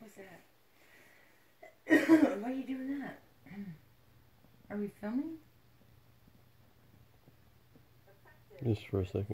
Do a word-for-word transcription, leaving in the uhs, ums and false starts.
was that? Why are you doing that? Are we filming? Just for a second.